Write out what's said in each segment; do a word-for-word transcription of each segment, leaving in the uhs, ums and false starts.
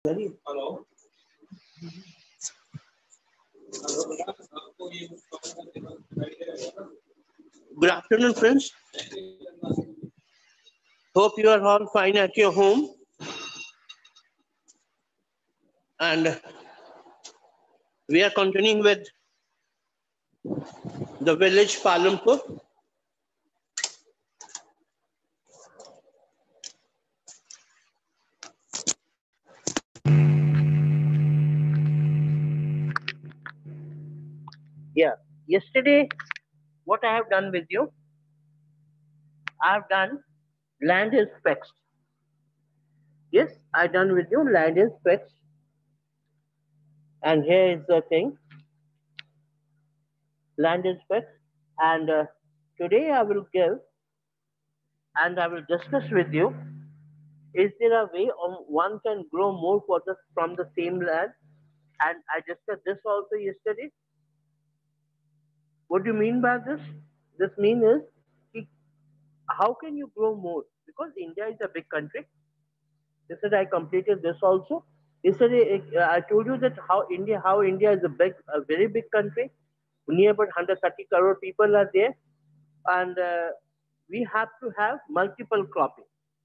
Hello. Good afternoon, friends. Hope you are all fine at your home. And we are continuing with the village Palampur. Yeah, yesterday, what I have done with you, I have done land is fixed. Yes, I done with you, land is fixed. And here is the thing, land is fixed. And uh, today I will give and I will discuss with you, is there a way on one can grow more products from the same land? And I discussed this also yesterday. What do you mean by this? This mean is, how can you grow more? Because India is a big country. Yesterday I completed this also. Yesterday uh, I told you that how India, how India is a big, a very big country. Near about one hundred thirty crore people are there, and uh, we have to have multiple cropping.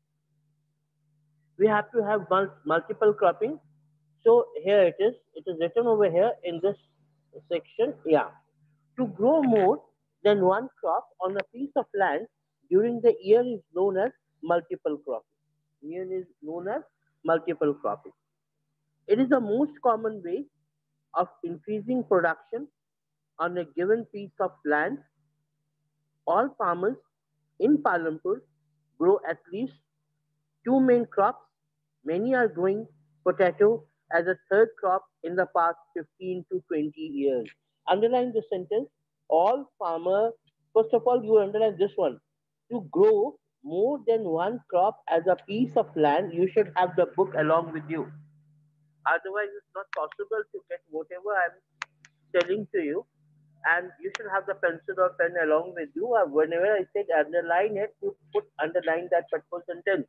We have to have mul multiple cropping. So here it is. It is written over here in this section. Yeah, to grow more than one crop on a piece of land during the year is known as multiple cropping. Year is known as multiple cropping. It is the most common way of increasing production on a given piece of land. All farmers in Palampur grow at least two main crops. Many are growing potato as a third crop in the past fifteen to twenty years. Underline the sentence. All farmers, first of all, you underline this one. To grow more than one crop as a piece of land, you should have the book along with you. Otherwise, it's not possible to get whatever I'm telling to you. And you should have the pencil or pen along with you. Or whenever I said underline it, you put underline that particular sentence.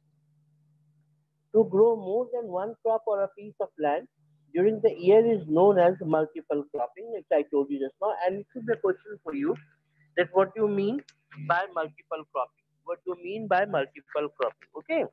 To grow more than one crop or a piece of land during the year is known as multiple cropping, which I told you just now. And it should be a question for you that what do you mean by multiple cropping? What do you mean by multiple cropping? Okay.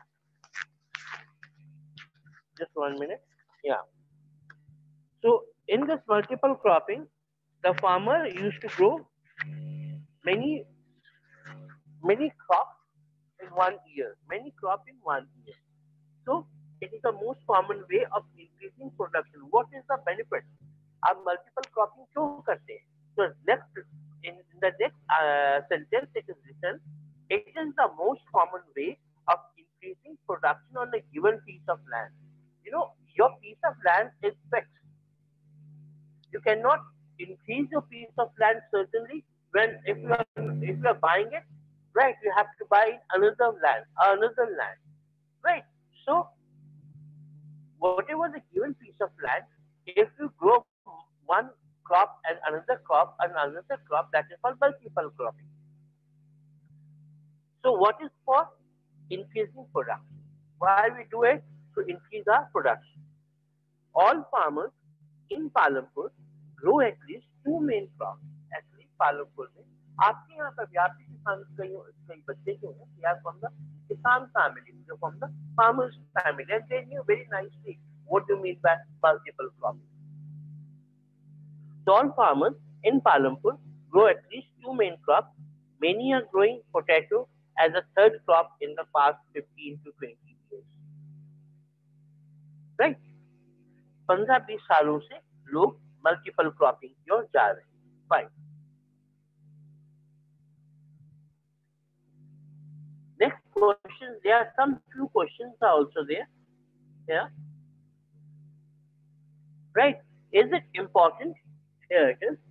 Just one minute. Yeah. So in this multiple cropping, the farmer used to grow many, many crops in one year. Many crops in one year. So it is the most common way of increasing production. What is the benefit? आप multiple cropping क्यों करते हैं? So next in the next uh, sentence it is written, it is the most common way of increasing production on a given piece of land. You know, your piece of land is fixed. You cannot increase your piece of land certainly when if you are if you are buying it, right? You have to buy another land, another land, right? So whatever the given piece of land, if you grow one crop and another crop and another crop, that is called multiple cropping. So what is for? Increasing production. Why we do it? To increase our production. All farmers in Palampur grow at least two main crops. At least Palampur में आपके यहाँ पर व्यापी किसान कई कई बच्चे जो हैं, they are from the किसान family, they're from the farmers family, and they knew very nicely what do you mean by multiple cropping. So all farmers in Palampur grow at least two main crops. Many are growing potato as a third crop in the past fifteen to twenty years. Right? पंद्रह बीस सालों से लोग multiple cropping की ओर जा रहे हैं. Fine. Next question, there are some few questions are also there. Yeah. Right. Is it important? Here it is.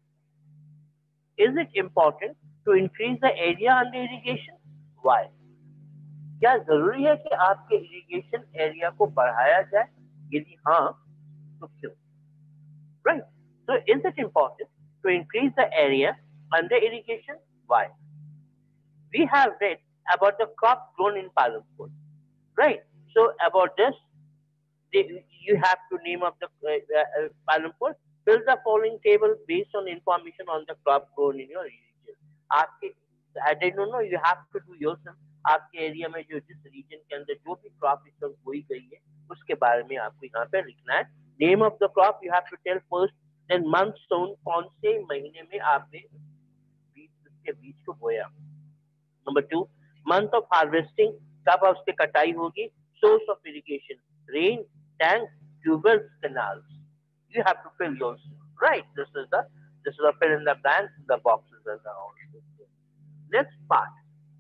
Is it important to increase the area under irrigation? Why? क्या जरूरी है कि आपके irrigation area को बढ़ाया जाए? यदि हाँ, तो क्यों? Right. So is it important to increase the area under irrigation? Why? We have read about the crop grown in Palampur. Right. So about this, They, you have to name of the uh, uh, Palampur. Fill the following table based on information on the crop grown in your region. आपके I don't know, you have to do yourself. आपके area में जो जिस reason के अंदर जो भी crop इस वक्त बोई गई है उसके बारे में आपको यहाँ पे लिखना है. Name of the crop you have to tell first, then month sown, कौन से महीने में आपने बीज उसके बीज को बोया. Number two, month of harvesting, कब उसकी कटाई होगी. Source of irrigation, rain, tank, tubewells, canals. You have to fill yours, right? This is the this is the fill in the blanks, the boxes and the all. Next part,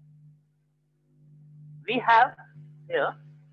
we have here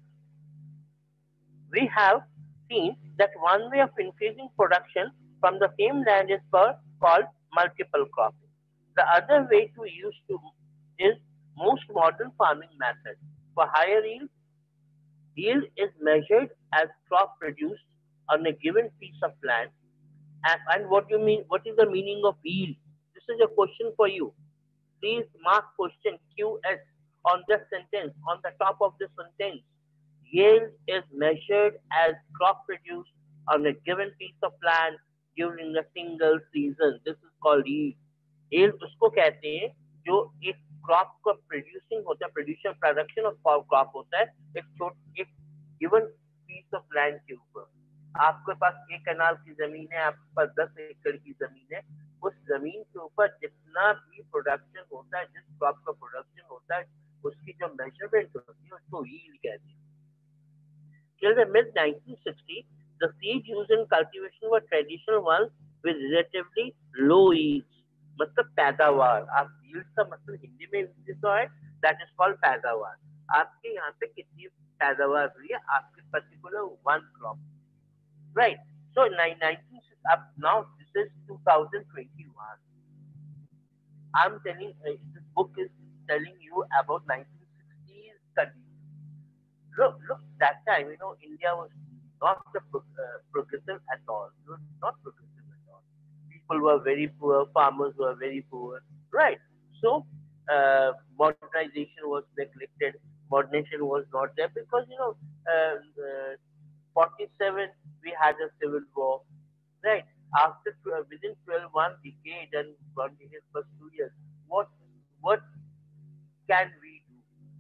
we have seen that one way of increasing production from the same land is called multiple cropping. The other way to use to is most modern farming method. For higher yield, yield is measured as crop produced on a given piece of land. And, and what do you mean? What is the meaning of yield? This is a question for you. Please mark question Q S on the sentence, on the top of the sentence. Yield is measured as crop produced on a given piece of land during a single season. This is called yield. Yield उसको कहते हैं जो एक crop का producing होता है, production production of crop होता है एक छोट एक गिवन पीस ऑफ लैंड के ऊपर. आपके पास एक कनाल की जमीन है, आपके पास दस एकड़ की जमीन है, उस जमीन के ऊपर जितना भी प्रोडक्शन होता है, जिस क्रॉप का प्रोडक्शन होता है, उसकी जो मेजरमेंट होती है उसको यील्ड कहते हैं. Till the mid nineteen sixties, the seed used in cultivation were traditional ones with relatively low yields. मतलब पैदावार, आप yield का मतलब हिंदी में जो है that is called पैदावार. आपके यहाँ पे कितनी पैदावार हुई है आपके particular one crop, right? So nineteen up now this is two thousand twenty-one. I'm telling uh, this book is telling you about nineteen sixties conditions. Look, look, that time, you know, India was not the pro uh, progressive at all. It was not progressive at all. People were very poor, farmers were very poor, right? So, uh, modernization was neglected, modernization was not there because, you know, uh, uh, forty-seven, we had a civil war, right? After, uh, within twelve, one decade and one decade plus two years, what, what can we do?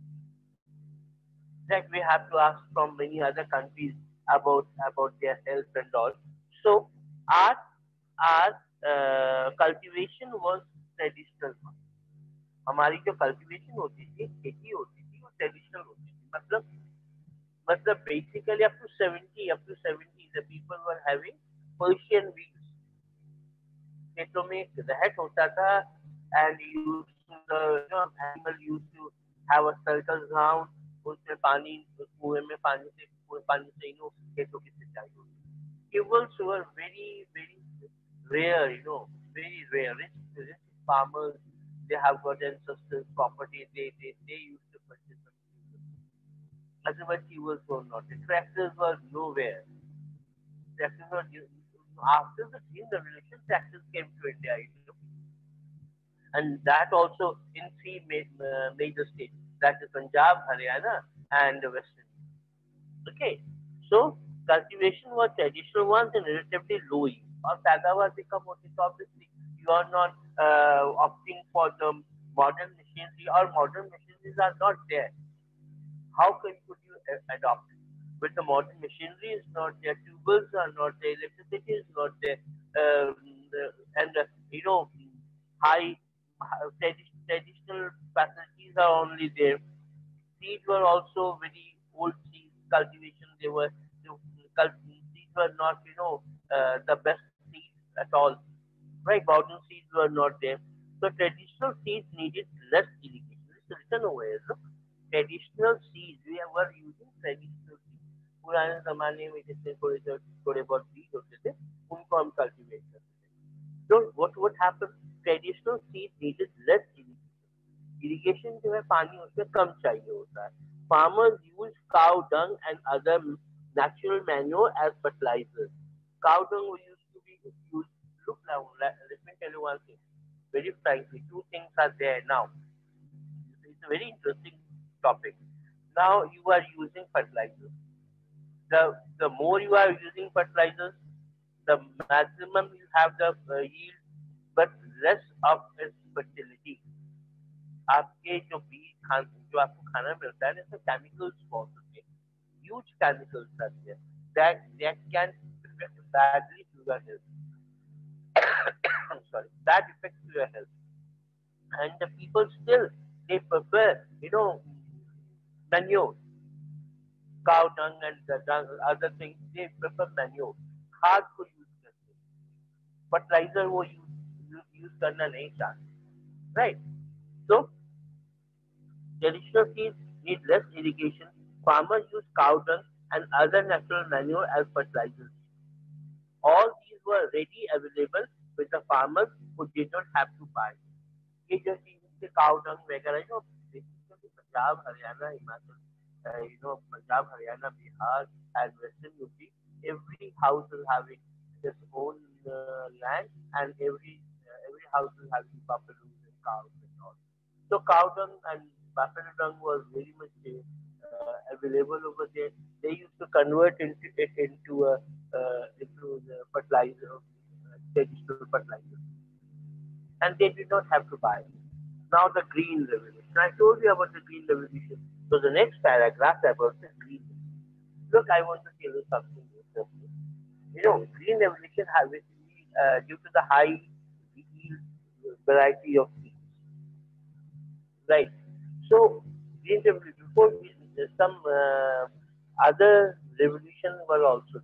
That we have to ask from many other countries about about their health and all. So our our uh, cultivation was traditional. हमारी जो cultivation होती थी, खेती होती थी, वो traditional होती थी. मतलब मतलब basically up to seventy, up to seventy, the people were having Persian wheels. खेतों में रहट होता था, and used to the you know, animal used to have a circle round. उसमें पानी कुएं में पानी से कुएं पानी से इन खेतों की सिंचाई होती. Tubers were very very rare, you know, very rare. Rich, rich farmers, they have got ancestral property. They they they used to purchase some tubers. Otherwise, tubers were not. The tractors were nowhere. Tractors were after the Indian Revolution. Tractors came to India, you know, and that also in three uh, major states. That is Punjab, Haryana, and Western. Okay, so cultivation was traditional ones and relatively low yield. Or पैदावार भी कम होती, so obviously you are not uh, opting for the modern machinery, or modern machineries are not there. How can could you adopt? With the modern machinery is not there, tubers are not there, electricity is not there, um, and uh, you know high traditional facilities are only there. Seeds were also very old seeds, cultivation. They were the seeds were not, you know, uh, the best seeds at all. Right, modern seeds were not there. So traditional seeds needed less irrigation. It's written over here. Look, traditional seeds, we were using traditional seeds. पुराने जमाने में जितने थोड़े थोड़े बहुत बीज होते थे, उनको हम कल्टीवेट करते थे. So what would happen? Traditional seeds needed less irrigation. Irrigation जो है पानी उसमें कम चाहिए होता है. Farmers use cow dung and other natural manure as fertilizers. Cow dung used to be used. Look now, let me tell you one thing. Very frankly, two things are there now. It's a very interesting topic. Now you are using fertilizers. The the more you are using fertilizers, the maximum you have the uh, yield, but less of its fertility. आपके जो बीज खान जो आपको खाना मिलता है इसमें chemicals बहुत होते हैं, huge chemicals are there that that can affect badly to your health. I'm sorry, that affects your health, and the people still they prefer you know manure, cow dung and the dung, other things they prefer manure. खाद को use करते हैं, fertiliser वो use use करना नहीं चाहते, right? So traditional fields need less irrigation. Farmers use cow dung and other natural manure as fertilizers. All these were ready available with the farmers who did not have to buy. ये जो चीज cow dung वगैरह जो basically Punjab Haryana Himachal you know Punjab, Haryana, Bihar and Western U P, every house is having its own uh, land, and every uh, every house is having buffaloes and cows and all. So cow dung and buffalo dung was very much uh, available over there. They used to convert into it into a uh, into the fertilizer, uh, traditional fertilizer, and they did not have to buy it. Now the green revolution. I told you about the green revolution. So the next paragraph about the green revolution. Look, I want to tell you something interesting. You know, green revolution has basically uh, due to the high yield variety of seeds, right? So green revolution before some uh, other revolution were also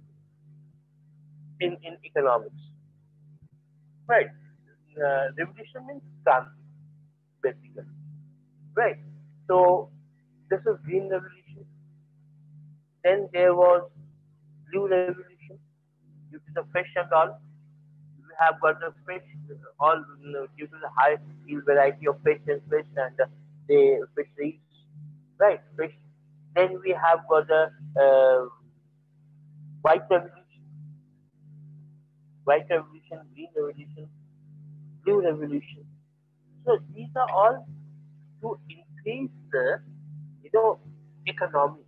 in in economics, right? Uh, revolution means kranti, basically, right? So this is green revolution. Then there was blue revolution due to the fish and all. We have got the fish all you know, due to the high yield variety of fish and fish and uh, the fisheries, right? Fish. Then we have got the uh, white revolution, white revolution, green revolution, blue revolution. So these are all to increase the you know economy.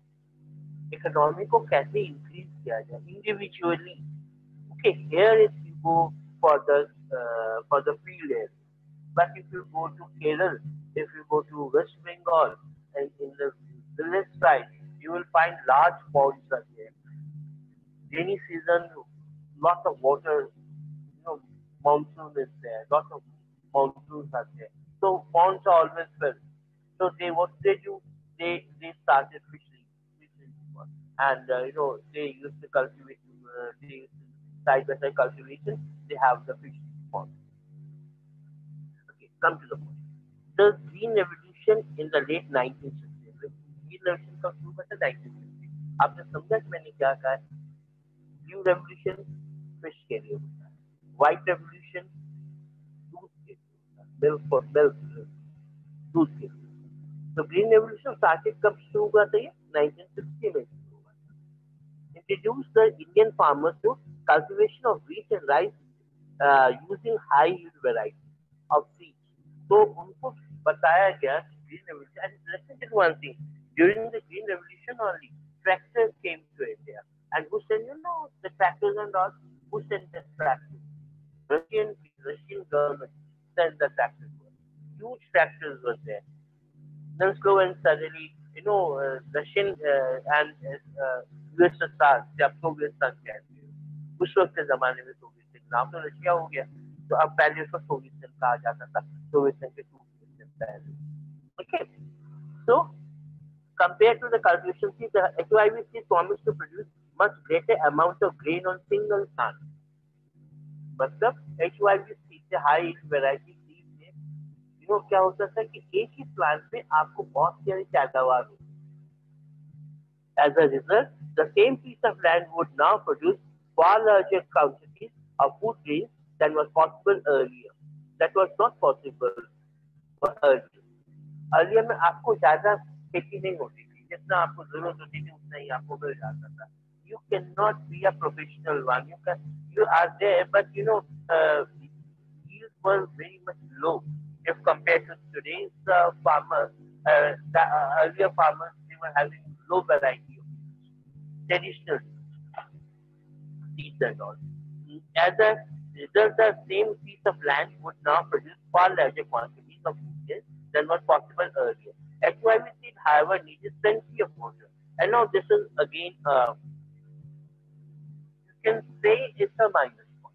Economy को कैसे increase किया जाए individually. Okay, here if you go for the uh, for the field area, but if you go to Kerala, if you go to West Bengal, and in the village side, you will find large ponds are there. Rainy season, lots of water, you know, monsoon is there, lots of monsoons are there. So ponds are always filled. So they what they do, they they started fishing, fishing and uh, you know they used to cultivate, uh, they used to side by side cultivation. They have the fishing pond. Okay, come to the point. The green revolution in the late nineteenth century. Green revolution का शुरू हुआ था nineteenth century. आपने समझा कि मैंने क्या कहा है? Blue revolution fish के लिए होता है, white revolution दूध के लिए होता है, milk for milk, दूध के लिए. तो green revolution started कब शुरू हुआ था? ये nineteen sixty में शुरू हुआ था. Introduced the Indian farmers to cultivation of wheat and rice uh, using high yield variety of seeds. तो उनको बताया गया कि green revolution. And listen to one thing. During the green revolution only, tractors came to India. And who sent you know the tractors and all? Who sent the tractors? Russian Russian government sent the tractors. Huge tractors were there. Then slow and suddenly, you know, uh, Russian uh, and uh, U S S R, जब Soviet संघ कहते हैं, उस वक्त के जमाने में Soviet संघ नाम तो रशिया हो गया, तो अब पहले उसको सोवियत संघ कहा जाता था, सोवियत संघ के टूटने से पहले. Okay, so compared to the cultivation seed, the H Y V seed promised to produce much greater amount of grain on single plant. मतलब H Y V seed से high variety seed से you know क्या होता था कि एक ही plant में आपको बहुत सारी पैदावार होती. As a result, the same piece of land would now produce far larger quantities of food grains than was possible earlier. That was not possible earlier. Earlier में आपको ज्यादा खेती नहीं होती थी, जितना आपको जरूरत होती थी उतना ही आपको मिल जाता था. You cannot be a professional one. You can, you are there, but you know, uh, yields were very much low if compared to today's uh, farmers. Uh, the uh, earlier farmers they were having low variety of yields. traditional seeds and all. As a result, the same piece of land would now produce far larger quantities of nutrients than was possible earlier. H Y V seed, however, needed plenty of water. And now this is again, uh, you can say it's a minus point.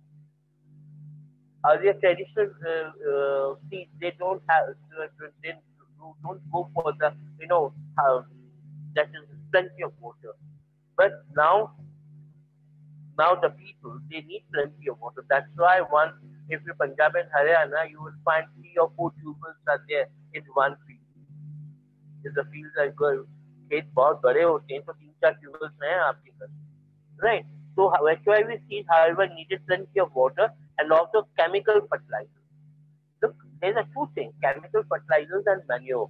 Earlier traditional uh, uh, seeds, they don't have, uh, they don't go for the, you know, uh, that is plenty of water. But now Now the people, they need plenty of water. That's why one, if you Punjab and Haryana, you will find three or four tubers are there in one field. If the fields are good, खेत बहुत बड़े होते हैं तो तीन चार tubers हैं आपके घर, right? So H Y V seeds, however, needed plenty of water and also chemical fertilizers. Look, there's a two things: chemical fertilizers and manure.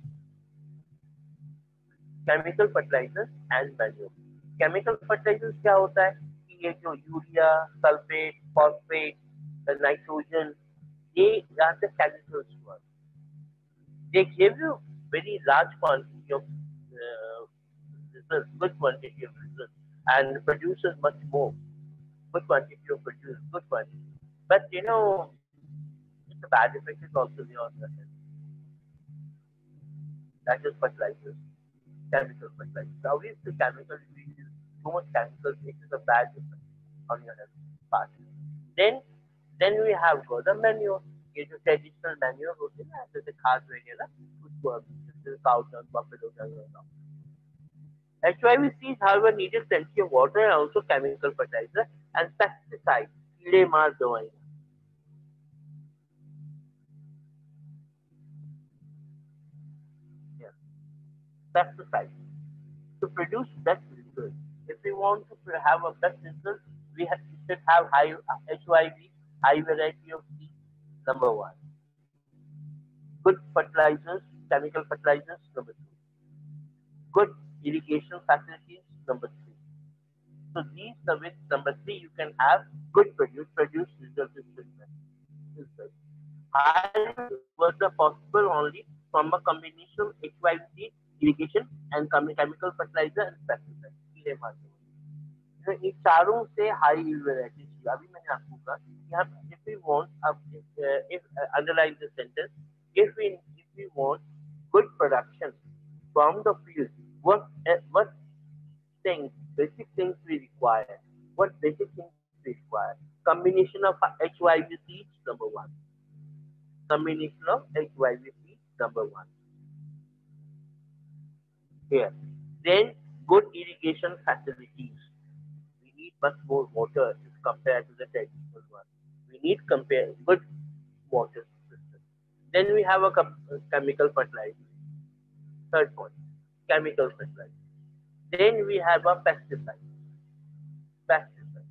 Chemical fertilizers and manure. Chemical fertilizers क्या होता है? ये जो urea, sulphate, phosphate, nitrogen, ये are the chemicals to us. They give you very large quantity of uh, results, good quantity of results, and produces much more. Good quantity of produce, good quantity. But you know, it's a bad effect is also there on the health. That is fertilizers, chemical fertilizers. Obviously, chemicals, we use too much chemicals, it is a bad effect on your health part. Then, then we have got the manure. ये जो traditional manure होते हैं ना, जैसे खाद वगैरह, उसको जैसे cow dung, buffalo dung वगैरह. H Y V seeds, however, needed plenty of water and also chemical fertilizer and pesticides, कीड़े मार दवाइयाँ. Yeah. Pesticides to produce best results. If we want to have a best result, we, have, we should have high H Y V, high variety of seeds, number one. Good fertilizers, chemical fertilizers, number two. Good irrigation facilities, number three. So these with number three, you can have good produce, produce results is good. High was the possible only from a combination of H Y V, irrigation and chemical fertilizer and pesticides. तो इन चारों से high yield variety चाहिए. अभी मैंने आपको कहा कि हम if we want uh, if uh, underline the sentence, if we if we want good production from the field, what uh, what things, basic things we require? What basic things we require? Combination of H Y V seeds, number one. Combination of H Y V seeds, number one. Here. Then good irrigation facilities. We need much more water compared to the traditional one. We need compare good water system. Then we have a chemical fertilizer. Third point, chemical fertilizer. Then we have a pesticide. Pesticide.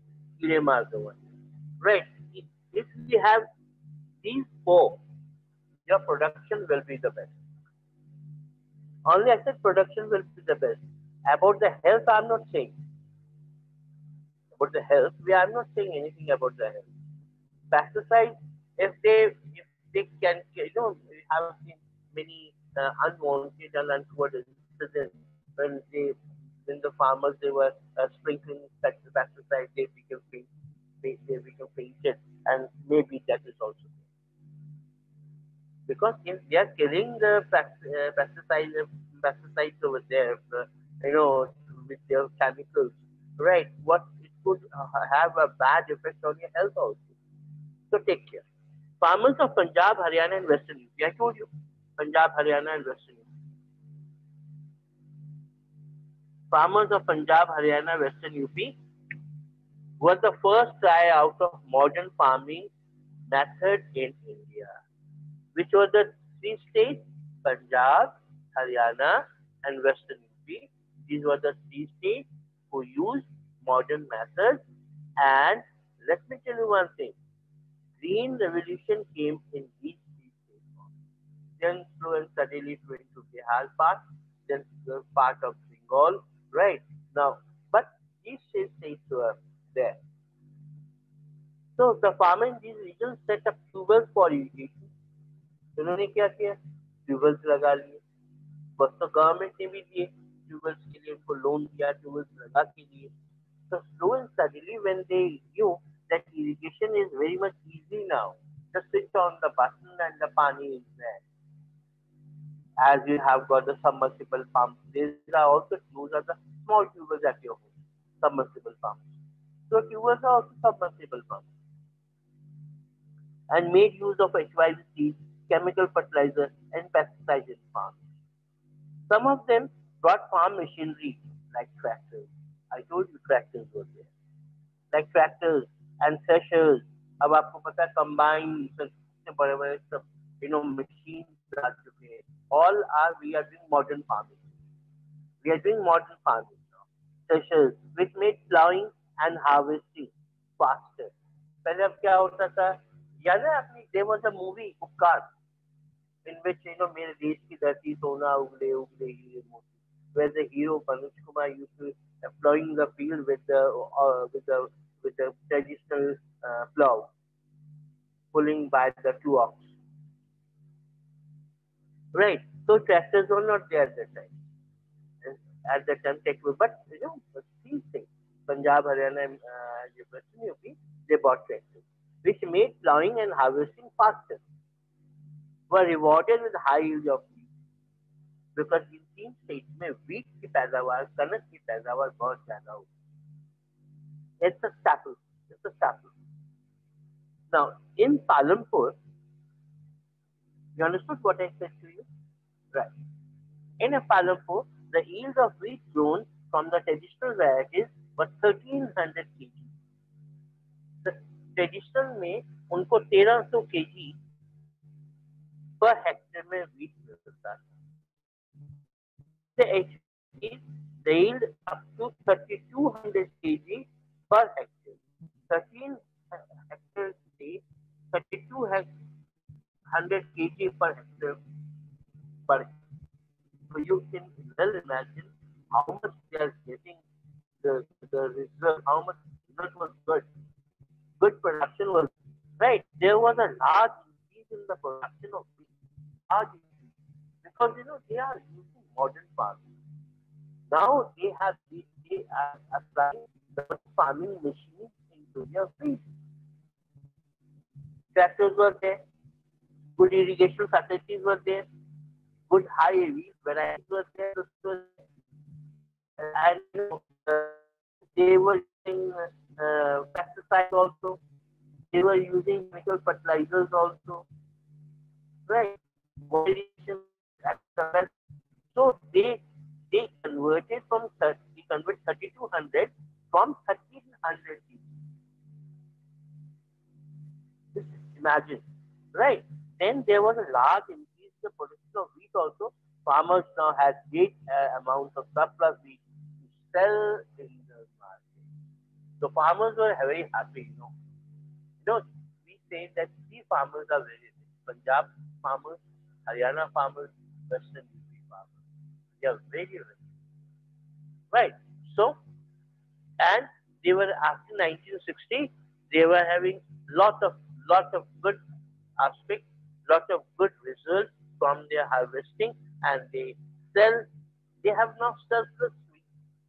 Right. If we have these four, your production will be the best. Only I said production will be the best. About the health, I'm not saying. About the health, we are not saying anything about the health. Pesticides, if they if they can, you know, we have seen many uh, unwanted and untoward incidents when they when the farmers they were uh, sprinkling pesticides, they became faint, they, they became fainted, and maybe that is also there. Because if they are killing the uh, pesticides pesticides over there, uh, you know, with their chemicals, right? What it could uh, have a bad effect on your health also. So take care. Farmers of Punjab, Haryana, and Western U P. I told you, Punjab, Haryana, and Western U P. Farmers of Punjab, Haryana, Western U P were the first try out of modern farming method in India. Which were the three states? Punjab, Haryana, and Western U P. These were the three states who used modern methods. And let me tell you one thing. Green revolution came in these three states. Then slow and steadily went to Bihar part, then part of Bengal, right? Now, but these three states were there. So the farmer in these regions set up tubers for irrigation. उन्होंने क्या किया? Tube wells लगा लिए. बस तो government ने भी दिए. ट्यूबवेल्स के लिए उनको लोन दिया ट्यूबवेल्स लगा के लिए. So slow and steadily when they knew that irrigation is very much easy now, just switch on the button and the pani is there. As you have got the submersible pumps, these are also those are the small tubers at your home, submersible pumps. So tubers are also submersible pumps and made use of H Y V seeds, chemical fertilizer, and pesticides in farms. Some of them brought farm machinery like tractors. I told you tractors were there. Like tractors and threshers. अब आपको पता है combine कितने बड़े बड़े सब you know machines आ चुके हैं. All are we are doing modern farming. We are doing modern farming now. Threshers which made plowing and harvesting faster. पहले अब क्या होता था? याद है आपने? There was a movie उपकार in which you know मेरे देश की धरती सोना उगले उगले हीरे मोती, where the hero Panuj Kumar used to uh, plowing the field with the uh, with the with the traditional uh, plow, pulling by the two ox. Right. So tractors were not there at that time. At that time, tech was, but you know, but these things, Punjab, Haryana, and uh, Western U P, they bought tractors, which made plowing and harvesting faster. Were rewarded with high yield of wheat because in तीन states में wheat की पैदावार, कनक की पैदावार बहुत ज्यादा होती है. It's a staple. It's a staple. Now in Palampur, you understood what I said to you, right? In Palampur, the yield of wheat grown from the traditional varieties was thirteen hundred kilograms. The traditional में उनको तेरह सौ kg per hectare में wheat मिलता था. The H P the yield up to thirty-two hundred kilograms per hectare. thirteen hectare से thirty-two hundred kilograms per hectare per hectare. So you can well imagine how much they are getting the the result, how much result was good. Good production was right. There was a large increase in the production of wheat. Large increase. Because you know they are using modern farming. Now they have they, they are applying the farming machines into their wheat. Tractors were there, good irrigation facilities were there, good high wheat varieties were there, and you know, uh, they were using uh, pesticides also. They were using chemical fertilizers also, right? So they they converted from thirty, they convert thirty-two hundred from thirteen hundred. Just imagine, right? Then there was a large increase in the production of wheat also. Farmers now had great uh, amounts of surplus wheat to sell in the market. So farmers were very happy, you know. You know, we say that three farmers are very rich. Punjab farmers, Haryana farmers, Western U P farmers. They are very rich. Right. So, and they were after nineteen sixty, they were having lot of lot of good aspects, lot of good results from their harvesting, and they sell. They have now surplus wheat.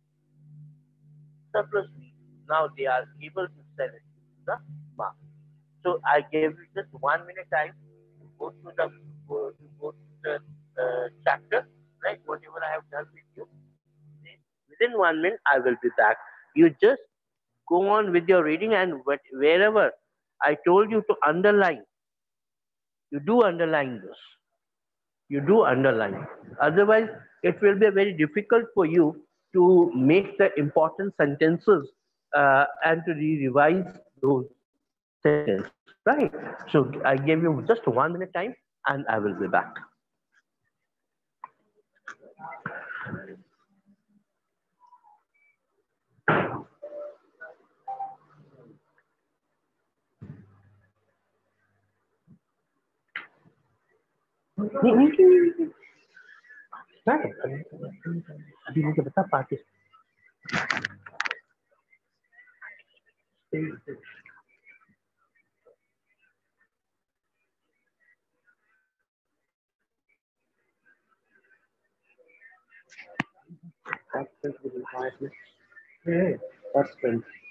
Surplus wheat. Now they are able to sell it to the market. So I gave you just one minute time to go to the go, to go to the uh, chapter, right? Whatever I have done with you. Within one minute, I will be back. You just go on with your reading, and wherever I told you to underline, you do underline this. You do underline. Otherwise, it will be very difficult for you to make the important sentences uh, and to re-revise those sentences, right? So I gave you just one minute time, and I will be back. अभी मुझे बता party हाँ इसमें first print